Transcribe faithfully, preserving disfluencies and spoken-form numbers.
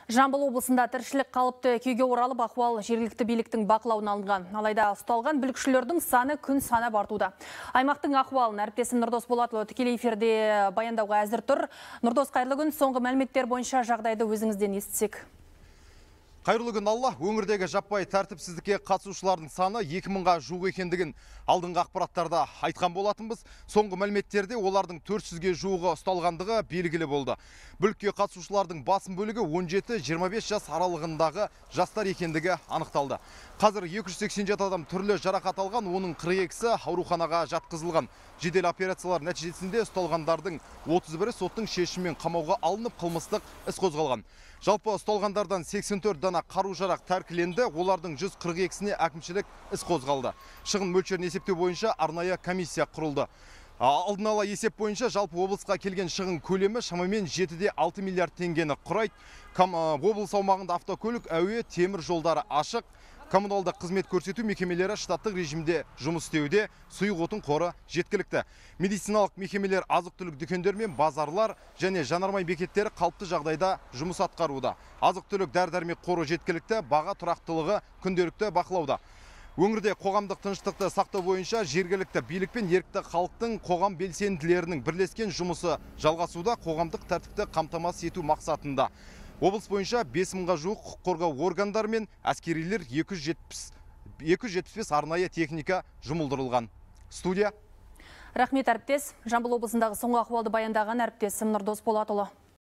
Жамбыл облысында тіршілік қалыпты күйге оралып, ахуал жергілікті биліктің бақылауына алынған. Алайда ұсталған бүлікшілердің саны күн санап артуда. Аймақтың ахуалын әріптесім Нұрдос Болатұлы тікелей эфирде баяндауға әзір тұр. Нұрдос, қайырлы күн. Соңғы мәліметтер бойынша жағдайды өзіңізден естісек. Қайырлы күн, Алла. Өңірдегі жаппай тәртіпсіздікке қатысушылардың саны екі мыңға жуық екендігін алдыңғы ақпараттарда айтқан болатынбыз. Соңғы мәліметтерде олардың төрт жүзге жуығы ұсталғандығы белгілі болды. Бүлікке қатысушылардың басым бөлігі он жеті жиырма бес жас аралығындағы жастар екендігі анықталды. Қазір екі жүз сексен жеті адам түрлі жарақат алған, оның қырық екісі ауруханаға жатқызылған. Жедел операциялар нәтижесінде ұсталғандардың отыз бірі соттың шешімімен қамауға алынып, қылмыстық іс қозғалған. Жалпы ұсталғандардан сексен төрт дана қару-жарақ тәркіленді, олардың жүз қырық екісіне әкімшілік іс қозғалды. Шығын мөлшерін есептеу бойынша арнайы комиссия құрылды. Алдын ала есеп бойынша жалпы облысқа келген шығын көлемі шамамен жеті де алты миллиард теңгені құрайды. Облыс аумағында автокөлік, әуе, темір жолдары ашық. Коммуналдық қызмет көрсету мекемелері штаттық режимде жұмыс істеуде, сұйық отын қоры жеткілікті. Медициналық мекемелер, азық-түлік дүкендер мен базарлар және жанармай бекеттері қалыпты жағдайда жұмыс атқаруда. Азық-түлік дәрі-дәрмек қоры жеткілікті, баға тұрақтылығы күнделікті бақылауда. Өңірде қоғамдық тыныштықты сақтау бойынша жергілікті билік пен ерікті халықтың қоғам белсенділерінің бірлескен жұмысы жалғасуда, қоғамдық тәртіпті қамтамасыз ету мақсатында. Облыс бойынша бес мыңға жуық құқық қорғау органдары мен әскерилер екі жүз жетпіс бес арнайы техника жұмылдырылған. Студия. Рахмет, әріптес. Жамбыл облысындағы соңғы ахуалды баяндаған әріптесім Нұрдос Болатұлы.